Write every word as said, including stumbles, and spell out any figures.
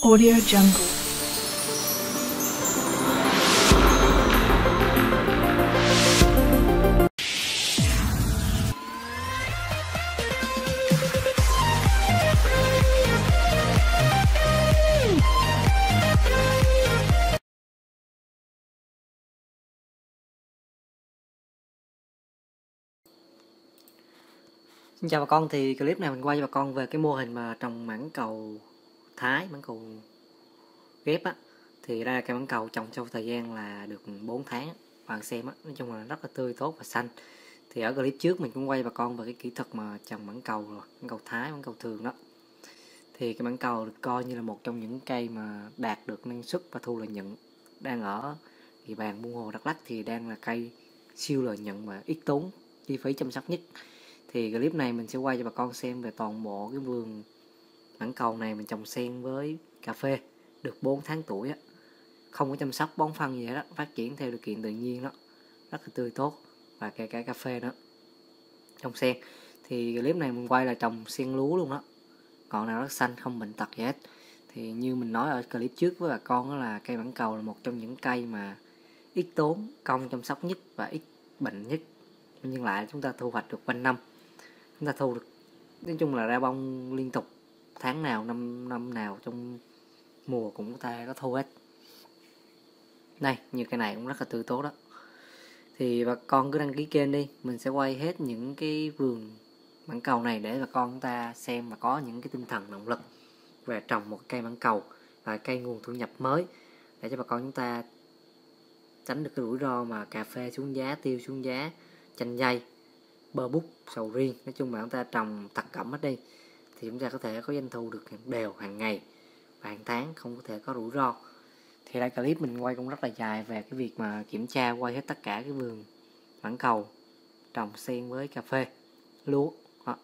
Audio Jungle. Xin chào bà con, thì clip này mình quay cho bà con về cái mô hình mà trồng mãng cầu Thái, mãng cầu ghép á. Thì đây là cây mãng cầu trồng trong thời gian là được bốn tháng, bạn xem á, nói chung là rất là tươi tốt và xanh. Thì ở clip trước mình cũng quay bà con về cái kỹ thuật mà trồng mãng cầu rồi, mãng cầu Thái, mãng cầu thường đó. Thì cái mãng cầu được coi như là một trong những cây mà đạt được năng suất và thu lợi nhuận, đang ở địa bàn Buôn Hồ, Đắk Lắk thì đang là cây siêu lợi nhuận và ít tốn chi phí chăm sóc nhất. Thì clip này mình sẽ quay cho bà con xem về toàn bộ cái vườn mãng cầu này mình trồng xen với cà phê được bốn tháng tuổi á, không có chăm sóc bón phân gì hết đó, phát triển theo điều kiện tự nhiên đó, rất là tươi tốt, và kể cả cà phê nữa trồng xen. Thì clip này mình quay là trồng xen lúa luôn đó, còn nào rất xanh, không bệnh tật gì hết. Thì như mình nói ở clip trước với bà con đó, là cây mãng cầu là một trong những cây mà ít tốn công chăm sóc nhất và ít bệnh nhất, nhưng lại chúng ta thu hoạch được quanh năm. Chúng ta thu được, nói chung là ra bông liên tục, tháng nào năm năm nào trong mùa cũng có ta có thu hết. Đây, như cái này cũng rất là tươi tốt đó. Thì bà con cứ đăng ký kênh đi, mình sẽ quay hết những cái vườn mãng cầu này để bà con chúng ta xem và có những cái tinh thần động lực về trồng một cây mãng cầu và cây nguồn thu nhập mới, để cho bà con chúng ta tránh được cái rủi ro mà cà phê xuống giá, tiêu xuống giá, chanh dây, bơ bút, sầu riêng, nói chung là chúng ta trồng tất cẩm hết đi thì chúng ta có thể có doanh thu được đều hàng ngày và hàng tháng, không có thể có rủi ro. Thì đây clip mình quay cũng rất là dài về cái việc mà kiểm tra quay hết tất cả cái vườn mãng cầu trồng xen với cà phê, lúa đó.